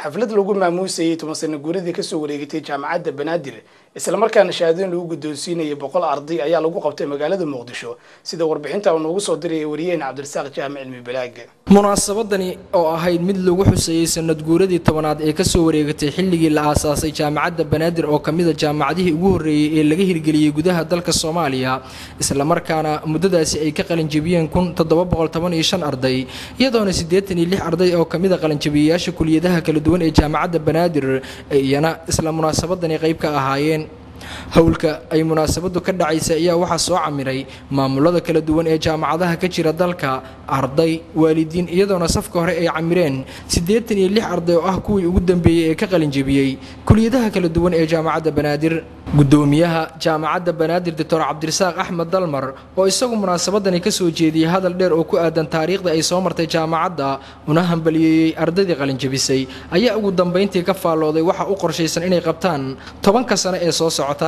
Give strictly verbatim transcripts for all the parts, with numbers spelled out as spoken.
xaflad lagu maamuusayay toban sano guuradii ka soo wareegtay jaamacadda Banaadir isla markaana shahaadooyin lagu guddoonsiinayay boqol arday ayaa lagu qabtay magaalada Muqdisho sida warbixinta uu noogu soo diray wariyeen Cabdirasaaq Jaamac Cilmi Balaag munaasabadani oo ahayd mid lagu xuseeyay sanad guuradii tobanaad ee ka soo wareegtay xilligii la aasaasay jaamacadda Banaadir oo kamid ah jaamacadihii ugu horeeyay ee laga hirgeliyay gudaha dalka Soomaaliya isla markaana muddadaasi ay ka qalin jabiyeen kun toddoba boqol toban iyo shan arday iyadoona siddeetan iyo lix arday oo kamid ah qalin jabiyayaasha kulliyadaha kala duwan ee jaamacadda Banaadir iyana isla munaasabadani qayb ka ahaayeen hawlka ay munaasabadu ka dhacaysa ayaa waxa soo camiray maamulada kala duwan ee jaamacadaha ka jira dalka arday waalidiin iyadoona safka hore ay camireen siddeetan iyo lix arday oo ah kuwii ugu dambeeyay ee ka qalin jabiyay kulliyadaha kala duwan ee jaamacadda Banaadir gudoomiyaha jaamacadda Banaadir Doctor Cabdirasaaq Axmed Dalmar oo isagu munaasabadani ka soo jeediyay hadal dheer oo ku aadan taariikhda ay soo martay jaamacadda una hambaliyay ardayda qalin jabisay ayaa ugu dambeyntii ka faalooday waxa uu qorshaysan inay qabtaan tobanka sano ee soo socota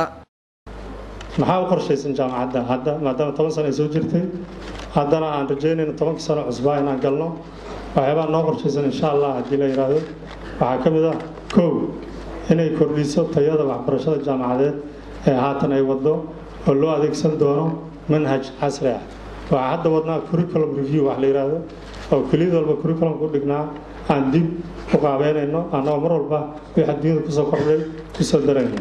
maxaa u qorshaysan jaamacadda hadda maadaama toban sano ay soo jirtay haddana aan rajeynayno tobanka sano cusub inaan galno waxyaabaa noo qorshaysan insha Allah haddii la yiraahdo waxaa ka mid ah kow inay kordhiso tayada waxbarashada jaamacadeed ee haatan ay wado oo loo adeegsan doono manhaj casri ah waxa hadda wadnaa curriculum review wax la yiraahdo oo kuliyad walba curriculum ku dhignaa aan dib u qaabeynayno anoo mar walba wixii adduunyada ku soo kordhay ku soo darayno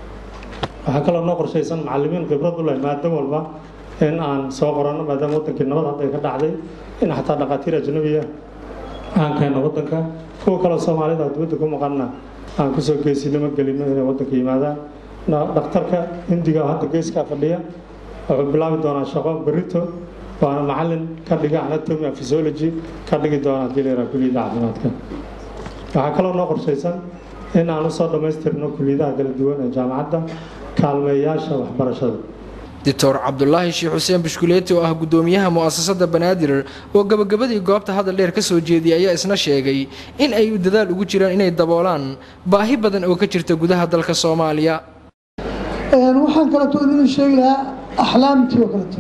waxa kale oo noo qorshaysan macallimiin khibrad u leh maaddo walba in aan soo qorano maadaama wadankii nabad hadda ka dhacday in xataa dhaqaatiir ajnabi ah aan keeno wadanka kuwa kale Soomaalida dibadda ku maqanna aan ku soo geesinimo gelino inay wadanka yimaadaan dhakhtarka Hindiga hadda geeska fadhiya wuxuu bilaabi doonaa shaqo berrito waana macallin ka dhiga anatomy and physiology ka dhigi doona dileera kulliyadda caafimaadka waxa kale oo noo qorshaysan in aan u soo dhameystirno kulliyadaha kala duwan ee jaamacadda kaalmeeyaasha waxbarashada Doctor Abdullahi Sheikh Hussein Bishkuleeti oo ah gudoomiyaha muasasada Banaadir oo gabagabadii goobta hadal dheer ka soo jeediyay ayaa isna sheegay in ay u dadaal ugu jiraan inay daboolaan baahi badan oo ka jirta gudaha dalka Soomaaliya een waxaan kala toodin sheegayaa axlaamtii oo kale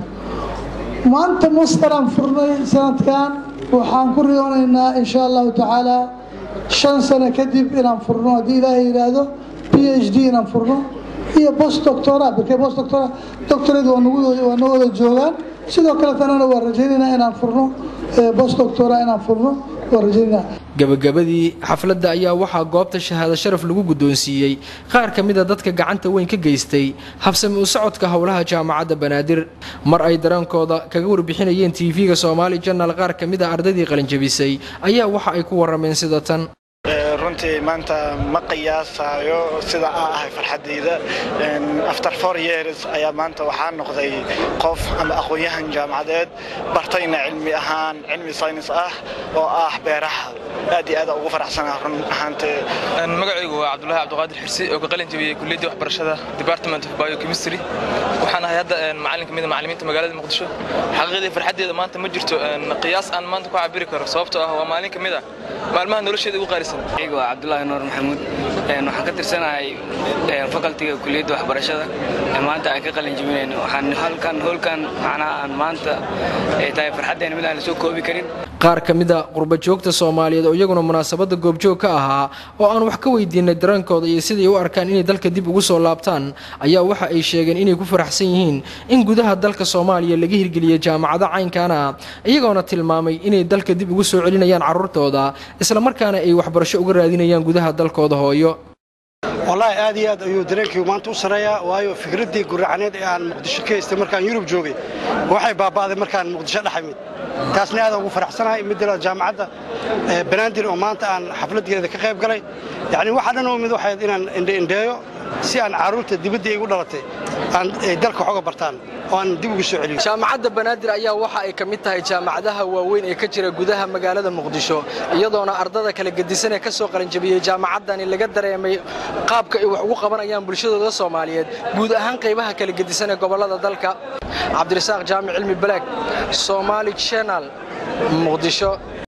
maanta masteran furnay sanadkan waxaan ku riyoonaynaa insha Allah taala shan sano kadib inaan furno hadii Ilaahay yiraahdo PhD inaan furno iyo post doctorate because post doctorate doctorate waa nagu waa nagu wada joogan sidoo kale tanana waa rajaynayna inaan furno post doctorate inaan furno waa rajaynayna gabagabadii xafladda ayaa waxaa goobta shahaado sharaf lagu guddoonsiiyay qaar ka mid ah dadka gacanta weyn ka geystay habsami u socodka howlaha jaamacadda Banaadir mar ay daraankooda kaga warbixinayeen T V-ga Somali Channel qaar ka mid ah ardaydii qalin jabisay ayaa waxa ay ku warameen sida tan runtii maanta ma qiyaasayo sida aan ahay farxadeyda after four years ayaa maanta waxaan noqday qof ama aqoon-yahan jaamacadeed bartayna cilmi ahaan cilmi science ah oo ah beeraha aad iyo aad ugu faraxsanahay run ahaantii magacaygu waa Cabdullaahi Cabdiqaadir Xirsi oo ka qalin jabiyay kulliyadda waxbarashada Department of Biochemistry waxaan ahay hadda macallin kamid ah macallimiinta magaalada Muqdisho xaqiiqdii farxadeyda maanta ma jirto qiyaas aan maanta ku cabiri karo sababtoo ah waa maalin kamid ah maalmaha nolosheeda ugu qaalisan Abdullahi Noor Maxamuud een waxaan ka tirsanahay faculty-ga kulliyadda waxbarashada ee maanta ay ka qalin jabinayno waxaan halkan holkan macna aan maanta ay tahay farxadeena mid aan soo koobi karin qaar ka mid ah qurba joogta Soomaaliyeed oo iyaguna munaasabada goobjoog ka ahaa oo aan wax ka weydiinay dareenkooda iyo sidii u arkaan inay dalka dib ugu soo laabtaan ayaa waxa ay sheegeen inay ku faraxsan yihiin in gudaha dalka Soomaaliya laga hirgeliyay jaamacada caynkana iyagoona tilmaamay inay dalka dib ugu soo celinayaan carruurtooda isla markaana ay waxbarasho uga raadinayaan gudaha dalkooda hooyo wallahi aad iyo aad ayuu dareenkii maanta u sareeyaa waayo fikradii guracneed ee aan Muqdisho ka haystay markaan Yurub joogay waxay baabaaday markaan Muqdisho dhaxamid taasna aad ugu faraxsanahay midda jaamacadda Banaadir oo maanta aan xafladeeda ka qayb galay yaani waxa dhan oo mid waxay inaan indheeyo si aan carruurta dibadda igu dhalatay aan dalka xoga bartaan oo aan dib ugu soo celiyo jaamacadda Banaadir ayaa waxa ay kamid tahay jaamacadaha waaweyn ee ka jira gudaha magaalada Muqdisho iyadoona ardada kala gedisan ee ka soo qalin jabiyay jaamacadani laga dareemay qaabka ay wax ugu qabanayaan bulshadooda Soomaaliyeed guud ahaan qaybaha kala gedisan ee gobolada dalka Cabdirasaaq Jaamac Cilmi Balaag Somali Channel Muqdisho.